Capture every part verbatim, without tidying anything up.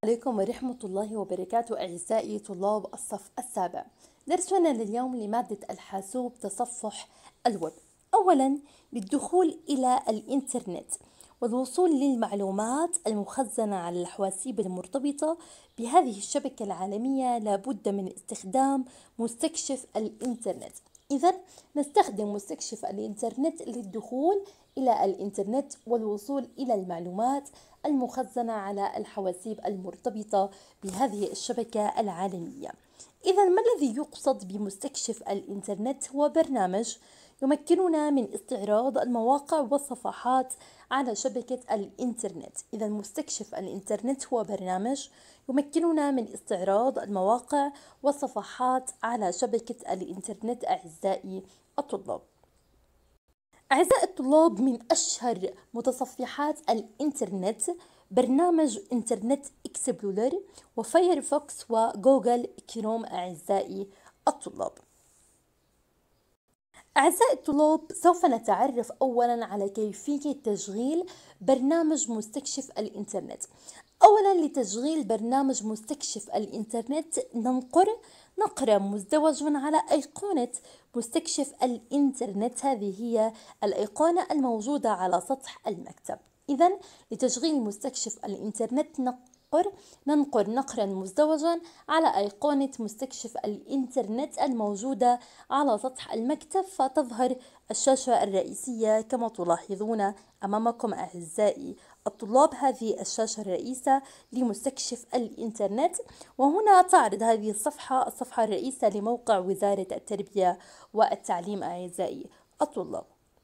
عليكم ورحمة الله وبركاته أعزائي طلاب الصف السابع. درسنا لليوم لمادة الحاسوب تصفح الويب. أولا، للدخول إلى الإنترنت والوصول للمعلومات المخزنة على الحواسيب المرتبطة بهذه الشبكة العالمية لابد من استخدام مستكشف الإنترنت. إذا نستخدم مستكشف الإنترنت للدخول إلى الإنترنت والوصول إلى المعلومات المخزنة على الحواسيب المرتبطة بهذه الشبكة العالمية. إذا ما الذي يقصد بمستكشف الإنترنت؟ هو برنامج يمكننا من استعراض المواقع والصفحات على شبكة الإنترنت. إذا مستكشف الإنترنت هو برنامج يمكننا من استعراض المواقع والصفحات على شبكة الإنترنت. أعزائي الطلاب، أعزائي الطلاب، من أشهر متصفحات الإنترنت برنامج إنترنت إكسبلورر وفايرفوكس وجوجل كروم. أعزائي الطلاب، أعزائي الطلاب، سوف نتعرف أولا على كيفية تشغيل برنامج مستكشف الإنترنت. أولا، لتشغيل برنامج مستكشف الإنترنت ننقر نقرا مزدوجا على أيقونة مستكشف الإنترنت. هذه هي الأيقونة الموجودة على سطح المكتب. إذا لتشغيل مستكشف الإنترنت ننقر ننقر نقرا مزدوجا على أيقونة مستكشف الإنترنت الموجودة على سطح المكتب، فتظهر الشاشة الرئيسية كما تلاحظون أمامكم. أعزائي الطلاب، هذه الشاشة الرئيسة لمستكشف الإنترنت، وهنا تعرض هذه الصفحة الصفحة الرئيسة لموقع وزارة التربية والتعليم. أعزائي الطلاب،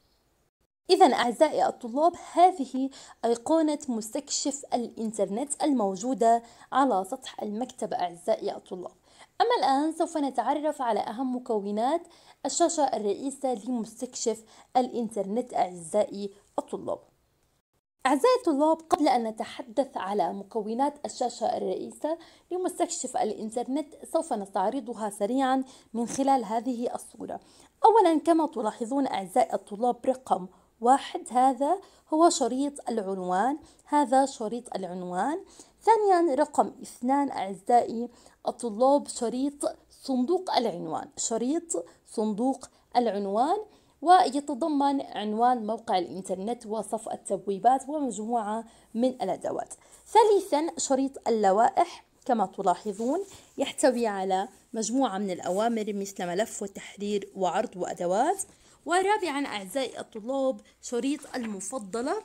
إذا أعزائي الطلاب، هذه أيقونة مستكشف الإنترنت الموجودة على سطح المكتب. أعزائي الطلاب، أما الآن سوف نتعرف على أهم مكونات الشاشة الرئيسة لمستكشف الإنترنت. أعزائي الطلاب، أعزائي الطلاب، قبل أن نتحدث على مكونات الشاشة الرئيسة لمستكشف الإنترنت سوف نستعرضها سريعا من خلال هذه الصورة. أولا، كما تلاحظون أعزائي الطلاب، رقم واحد هذا هو شريط العنوان، هذا شريط العنوان. ثانيا، رقم اثنان أعزائي الطلاب، شريط صندوق العنوان، شريط صندوق العنوان، ويتضمن عنوان موقع الإنترنت وصف التبويبات ومجموعة من الأدوات. ثالثا، شريط اللوائح كما تلاحظون يحتوي على مجموعة من الأوامر مثل ملف وتحرير وعرض وأدوات. ورابعا أعزائي الطلاب، شريط المفضلة،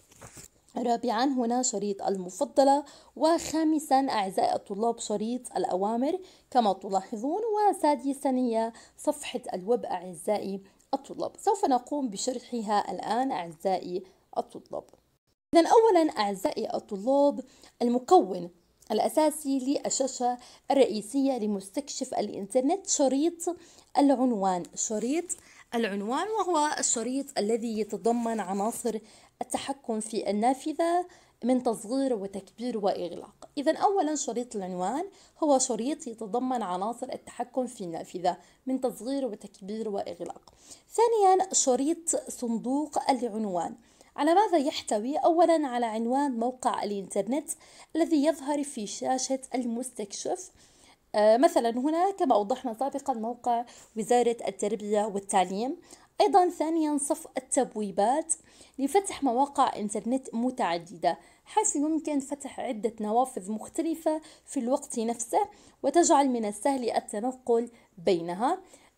رابعا هنا شريط المفضلة. وخامسا أعزائي الطلاب، شريط الأوامر كما تلاحظون. وسادسا هي صفحة الويب. أعزائي الطلاب، سوف نقوم بشرحها الآن. أعزائي الطلاب، إذن أولا أعزائي الطلاب، المكون الأساسي للشاشة الرئيسية لمستكشف الإنترنت شريط العنوان، شريط العنوان، وهو الشريط الذي يتضمن عناصر التحكم في النافذة من تصغير وتكبير وإغلاق. إذن أولا شريط العنوان هو شريط يتضمن عناصر التحكم في النافذة من تصغير وتكبير وإغلاق. ثانيا، شريط صندوق العنوان، على ماذا يحتوي؟ أولا على عنوان موقع الإنترنت الذي يظهر في شاشة المستكشف. آه مثلا هنا كما أوضحنا سابقا موقع وزارة التربية والتعليم. أيضا ثانيا، صف التبويبات لفتح مواقع إنترنت متعددة، حيث يمكن فتح عدة نوافذ مختلفة في الوقت نفسه وتجعل من السهل التنقل بينها.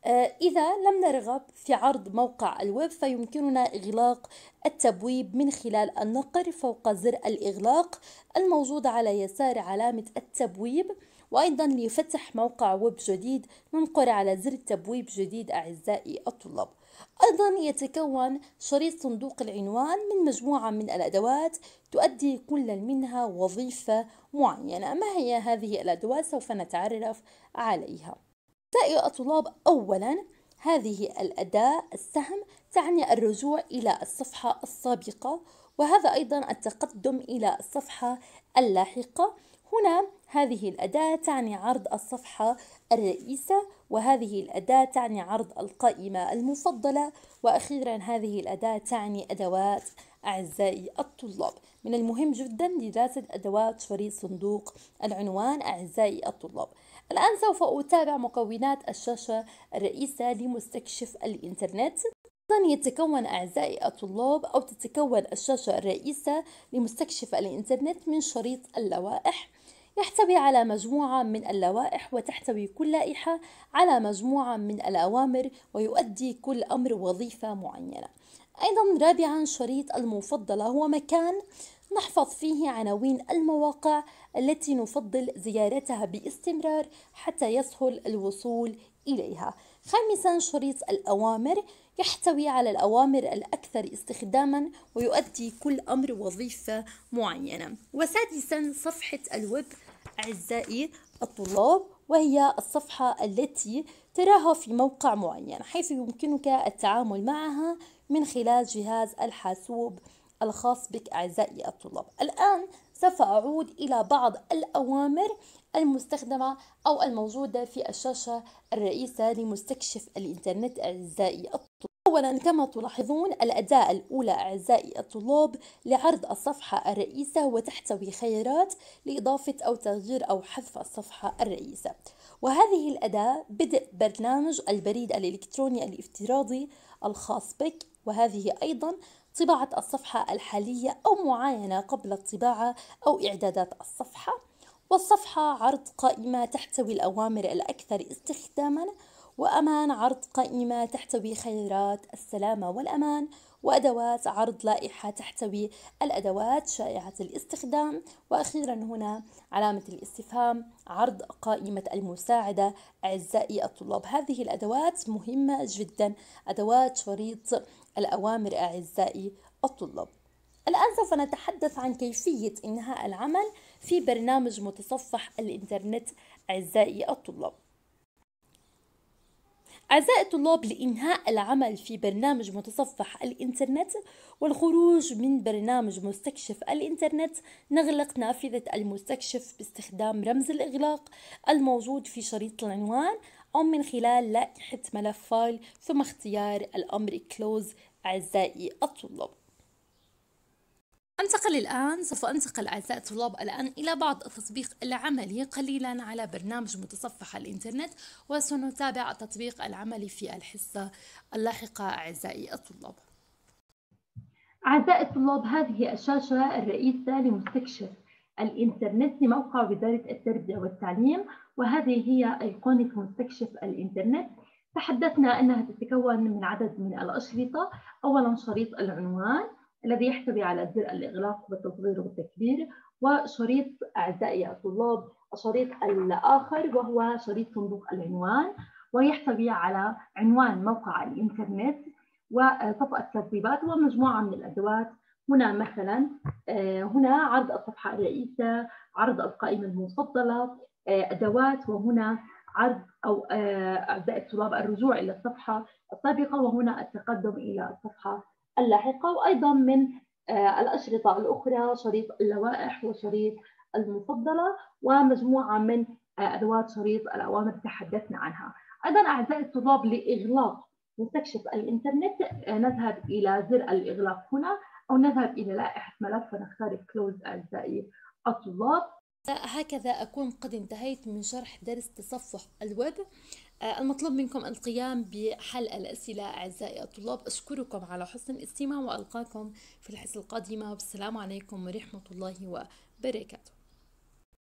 إذا لم نرغب في عرض موقع الويب فيمكننا إغلاق التبويب من خلال النقر فوق زر الإغلاق الموجود على يسار علامة التبويب. وأيضا لفتح موقع ويب جديد ننقر على زر تبويب جديد. أعزائي الطلاب، أيضا يتكون شريط صندوق العنوان من مجموعة من الأدوات تؤدي كل منها وظيفة معينة. ما هي هذه الأدوات؟ سوف نتعرف عليها. أعزائي الطلاب، أولا هذه الأداة السهم تعني الرجوع إلى الصفحة السابقة، وهذا أيضا التقدم إلى الصفحة اللاحقة. هنا هذه الأداة تعني عرض الصفحة الرئيسة، وهذه الأداة تعني عرض القائمة المفضلة، وأخيرا هذه الأداة تعني أدوات. أعزائي الطلاب، من المهم جدا دراسة أدوات شريط صندوق العنوان أعزائي الطلاب. الآن سوف أتابع مكونات الشاشة الرئيسة لمستكشف الإنترنت. أيضا يتكون أعزائي الطلاب أو تتكون الشاشة الرئيسة لمستكشف الإنترنت من شريط اللوائح، يحتوي على مجموعة من اللوائح، وتحتوي كل لائحة على مجموعة من الأوامر، ويؤدي كل أمر وظيفة معينة. أيضا رابعا شريط المفضلة هو مكان نحفظ فيه عناوين المواقع التي نفضل زيارتها باستمرار حتى يسهل الوصول إليها. خامسا شريط الأوامر، يحتوي على الأوامر الأكثر استخداما، ويؤدي كل أمر وظيفة معينة. وسادسا صفحة الويب أعزائي الطلاب، وهي الصفحة التي تراها في موقع معين حيث يمكنك التعامل معها من خلال جهاز الحاسوب الخاص بك أعزائي الطلاب. الآن سوف أعود إلى بعض الأوامر المستخدمة أو الموجودة في الشاشة الرئيسة لمستكشف الإنترنت أعزائي الطلاب. أولا كما تلاحظون الأداة الأولى أعزائي الطلاب لعرض الصفحة الرئيسة، وتحتوي خيارات لإضافة أو تغيير أو حذف الصفحة الرئيسة. وهذه الأداة بدء برنامج البريد الإلكتروني الافتراضي الخاص بك، وهذه أيضا طباعة الصفحة الحالية أو معاينة قبل الطباعة أو إعدادات الصفحة. والصفحة عرض قائمة تحتوي الأوامر الأكثر استخداما، وأمان عرض قائمة تحتوي خيارات السلامة والأمان، وأدوات عرض لائحة تحتوي الأدوات شائعة الاستخدام، وأخيرا هنا علامة الاستفهام عرض قائمة المساعدة أعزائي الطلاب. هذه الأدوات مهمة جدا، أدوات شريط الأوامر أعزائي الطلاب. الآن سوف نتحدث عن كيفية إنهاء العمل في برنامج متصفح الإنترنت أعزائي الطلاب. أعزائي الطلاب، لإنهاء العمل في برنامج متصفح الإنترنت والخروج من برنامج مستكشف الإنترنت، نغلق نافذة المستكشف باستخدام رمز الإغلاق الموجود في شريط العنوان أو من خلال لائحة ملف فايل، ثم اختيار الأمر Close أعزائي الطلاب. أنتقل الآن سوف أنتقل أعزائي الطلاب الآن إلى بعض التطبيق العملي قليلا على برنامج متصفح الإنترنت، وسنتابع التطبيق العملي في الحصة اللاحقة أعزائي الطلاب. أعزائي الطلاب، هذه الشاشة الرئيسة لمستكشف الإنترنت لموقع وزارة التربية والتعليم، وهذه هي أيقونة مستكشف الإنترنت. تحدثنا أنها تتكون من عدد من الأشرطة. أولا شريط العنوان الذي يحتوي على زر الإغلاق والتصغير والتكبير، وشريط أعزائي الطلاب الشريط الآخر وهو شريط صندوق العنوان، ويحتوي على عنوان موقع الإنترنت وصفحة ترتيبات ومجموعة من الأدوات. هنا مثلا هنا عرض الصفحة الرئيسة، عرض القائمة المفضلة، أدوات، وهنا عرض أو أعزائي الطلاب الرجوع إلى الصفحة السابقة، وهنا التقدم إلى الصفحة اللاحقة. وأيضا من الأشرطة الأخرى شريط اللوائح وشريط المفضلة ومجموعة من أدوات شريط الأوامر تحدثنا عنها. أيضا أعزائي الطلاب لإغلاق مستكشف الإنترنت نذهب إلى زر الإغلاق هنا، أو نذهب إلى لائحة ملف ونختار Close أعزائي الطلاب. هكذا أكون قد انتهيت من شرح درس تصفح الويب. المطلوب منكم القيام بحل الأسئلة أعزائي الطلاب. أشكركم على حسن الاستماع، وألقاكم في الحصة القادمة، والسلام عليكم ورحمة الله وبركاته.